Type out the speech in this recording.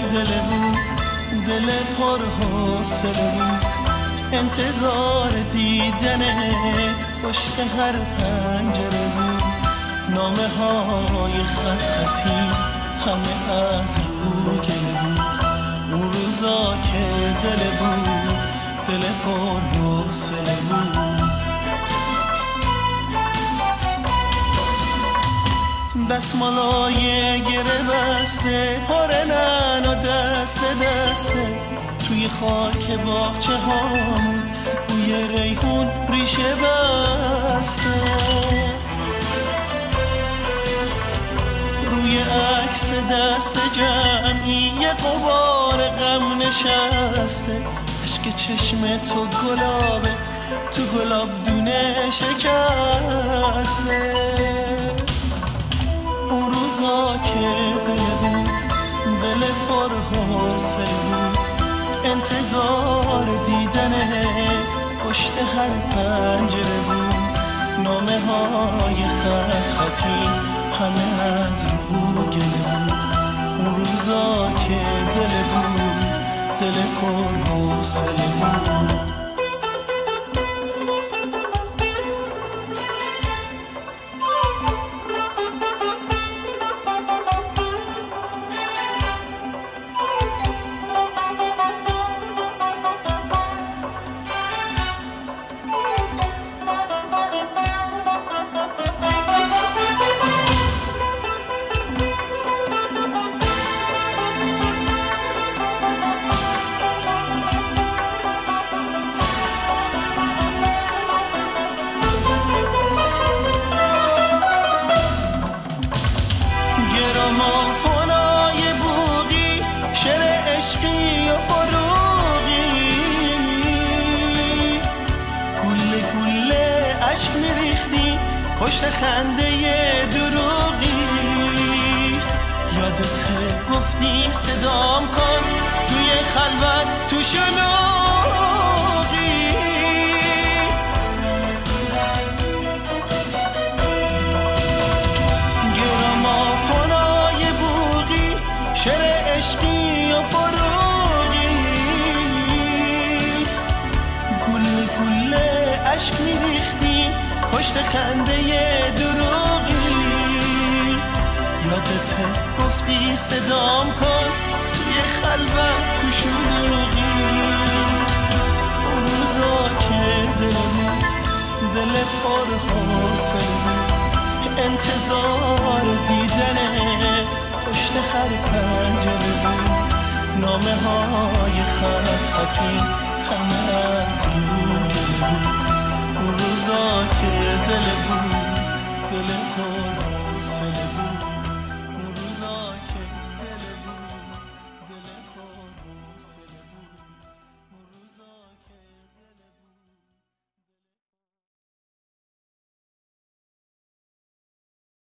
دل بود، دل پر حوصله بود، انتظار دیدنت پشت هر پنجره بود. نامه های خط خطی همه از رو گله بود، اون روزا که دل بود، دل پر حوصله بود. دستمالای گره بسته پاره نن و دست دسته، توی خاک باغچه هامون بوی ریحون ریشه بسته. روی عکس دست جمعی یه غبار غم نشسته، اشک چشم تو گلابه تو گلاب دونه شکسته. اون روزا که دل بود، دل پر حوصله بود، انتظار دیدنت پشت هر پنجره بود. نامه های خط خطی همه از رو گله بود، اون روزا که دل بود، دل پر حوصله بود. گرامافونای بوغی، شعر عشقی و فروغی، گله گله عشق میریختی پشت خنده دروغی. یادته گفتی صدام کن توی خلوت تو شلوغی. شعر عشقی و فروغی، گله گله عشق میریختی پشت خنده دروغی. یادته گفتی صدام کن توی خلوت تو شلوغی. اون روزا که دل بود، دل پر حوصله بود، انتظار دیدنت پشت هر پنجره بود. نامه های خط خطی همه از رو گله بود، اون روزا که دل بود،